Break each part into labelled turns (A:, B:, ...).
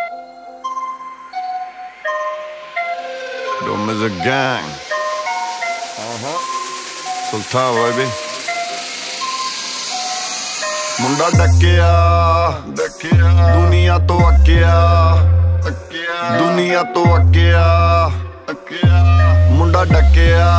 A: Dom is a gang. Sultan baby. मुंडा डकिया दुनिया तो अकिया दुनिया तो अकिया मुंडा डकिया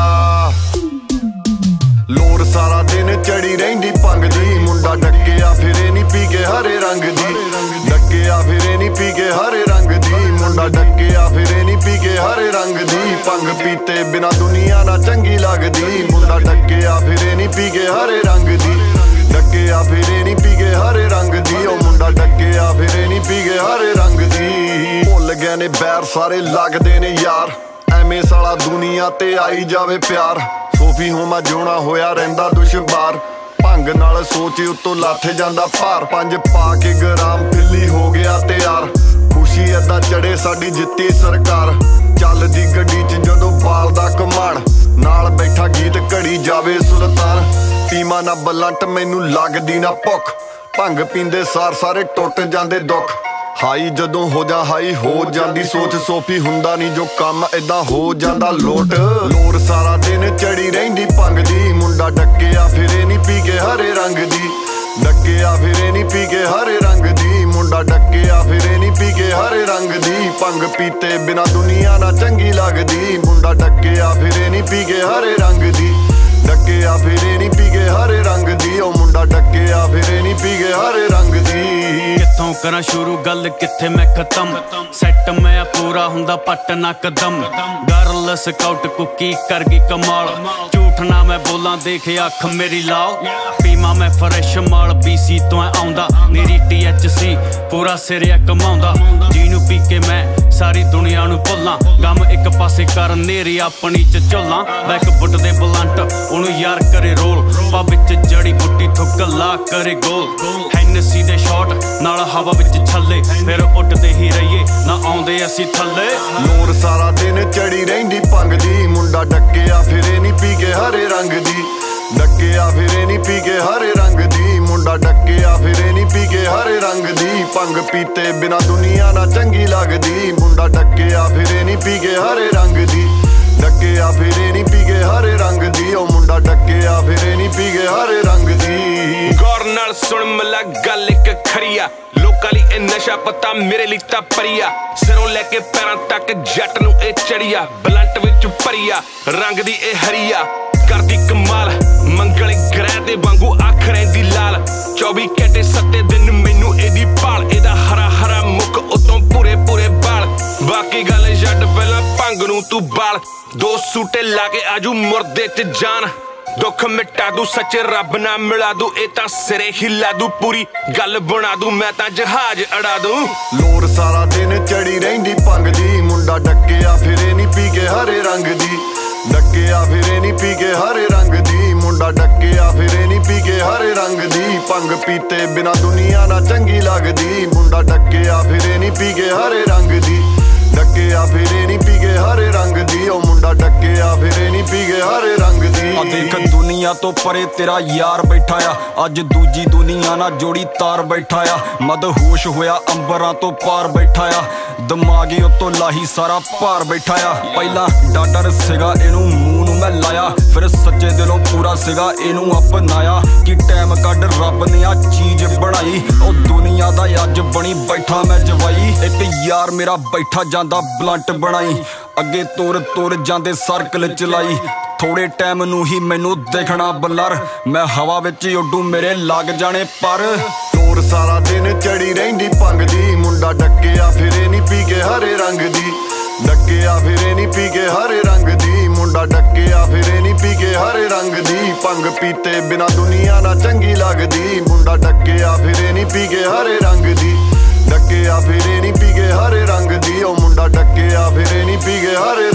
A: लोर सारा दिन चढ़ी रहिंदी भंग दी मुंडा डकिया फिरे नी पी के हरे रंग दी डकिया फिरे नी पी के हरे रंग दी मुंडा डकिया फिरे नी पी के हरे रंग दी भंग पीते बिना दुनिया ना चंगी लगदी मुंडा डकिया फिरे नी पी के हरे रंग दी डकिया फिरे नी पी के हरे रंग दी ओ मुंडा डकिया फिरे नी पी के हरे रंग दी भुल गए ने बैर सारे लगदे ने यार एवें साला दुनिया ते आई जावे प्यार सोफी होमा जोना होया रहिंदा दुश्वार भंग नाल सोच उत्तों लथ जांदा भार पंज पा के ग्राम फिल्ली हो गया तैयार खुशी ऐदा चढ़े साडी जित्ती सरकार चलदी गड्डी च जदों बाल दा कमान नाल बैठा गीत घड़ी जावे सुल्तान पीमा ना बलंट मैनू लगदी ना भुख भंग पींदे सार सारे टुट जांदे दुख हाई जदों हो जा हाई हो जांदी सोच सोफी हुंदा नहीं जो काम ऐदा हो जांदा लोट लोर सारा दिन चढ़ी रहिंदी भंग दी मुंडा डकिया फिरे नी पी के हरे रंग दी डकिया फिरे नी पी के हरे रंग दी मुंडा डकिया फिरे नी पी के हरे रंग दी भंग पीते बिना दुनिया ना चंगी लगदी मुंडा डकिया फिरे नी पी के हरे रंग दी डकिया फिरे नी पी के हरे रंग दी ओ मुंडा डकिया फिरे नी पी के हरे रंग दी
B: कित्थों करा शुरू गल कित्थे मैं खत्म सैट मैं पूरा हुंदा पट ना कदम गर्ल स्काउट कुकी कर गई कमाल झूठ ना मैं बोला देख अख मेरी लाओ पीमा मैं फ्रैश माल BC तो आउंदा मेरी THC पूरा सिरिया कमाउंदा जीनू पी के मैं सारी दुनिया नू भुल्लां गम एक पासे कर नेरी अपनी च झोलां बैक बुट दे बलंट ओनू यार करे रोल पब विच जड़ी बूटी थो गल्ला करे गोल हैनेसी दे शॉट नाल हवा विच छल्ले फिर उठदे ही रहिए ना आउंदे असी थल्ले
A: लोर सारा दिन चढ़ी रहिंदी भंग दी मुंडा डकिया फिरे नी पी के हरे रंग दी डकिया फिरे नी पी के हरे रंग दी मुंडा डकिया फिरे नी पी के हरे रंग दी भंग पीते बिना दुनिया ना चंगी लगदी मुंडा डकिया फिरे नी पी के हरे रंग दी डकिया फिरे नी पी के हरे रंग दी ओ मुंडा डकिया फिरे नी पी के हरे रंग दी
C: गौर नाल सुन मला गल एक खरिया लोकां लई ए नशा पता मेरे लई तां परिया सिरों लैके पैरां तक जट नूं ए चढ़िया बलंट विच भरिया रंग दी ए हरिया करदी कमाल मंगल ग्रह दे वांगू अख रहिंदी लाल 24 घंटे 7 दिन मैनू एदी भाल एदा हरा हरा मुख उतों पूरे पूरे बाल बाकी गल छड्ड पहलां भंग नूं तू बाल दो सूटे ला के आजू मुर्दे च जान दुख मिटा दू सच्चे रब ना मिला दू ए तां सिरे हिला दू पूरी गल बना दू मैं तां जहाज अड़ा दू
A: लोर सारा दिन चढ़ी रहिंदी भंग दी मुंडा डकिया फिरे नी पी के हरे रंग दी डकिया फिरे नी पी के हरे रंग दी मुंडा डकिया फिरे नी पी के हरे रंग दी भंग पीते बिना दुनिया ना चंगी लगदी मुंडा डकिया फिरे नी पी के हरे रंग दी डकिया फिरे नी पी के हरे रंग दी ओ मुंडा डकिया फिरे नी पी के हरे रंग दी
D: देख दुनिया तो परे तेरा यार बैठा आ अज दूजी दुनिया ना जोड़ी तार बैठा आ मदहोश होया अंबरां तो पार बैठा आ दिमागी उतो लाही सारा भार बैठा आ पहला डाडर सिगा इनू मूंह नू मैं लाया फिर सच्चे दिलों पूरा सिगा इनू अपनाया कि टाइम कड रब ने आ चीज बनाई ओ दुनिया दा अज बनी बैठा मैं जवाई एक यार मेरा बैठा जांदा बलंट बनाई अगे तुर तुर जांदे सर्कल चलाई थोड़े टाइम नू ही मैनू देखना बलर मैं हवा विच उडू मेरे लग जाने पर
A: लोर सारा दिन चढ़ी रहिंदी भंग दी मुंडा डकिया फिरे नी पी के हरे रंग दी डकिया फिरे नी पी के हरे रंग दी मुंडा डकिया फिरे नी पी के हरे रंग दी भंग पीते बिना दुनिया ना चंगी लगदी मुंडा डकिया फिरे नी पी के हरे रंग दी डकिया फिरे नी पी के हरे रंग दी ओ मुंडा डकिया फिरे नी पी के हरे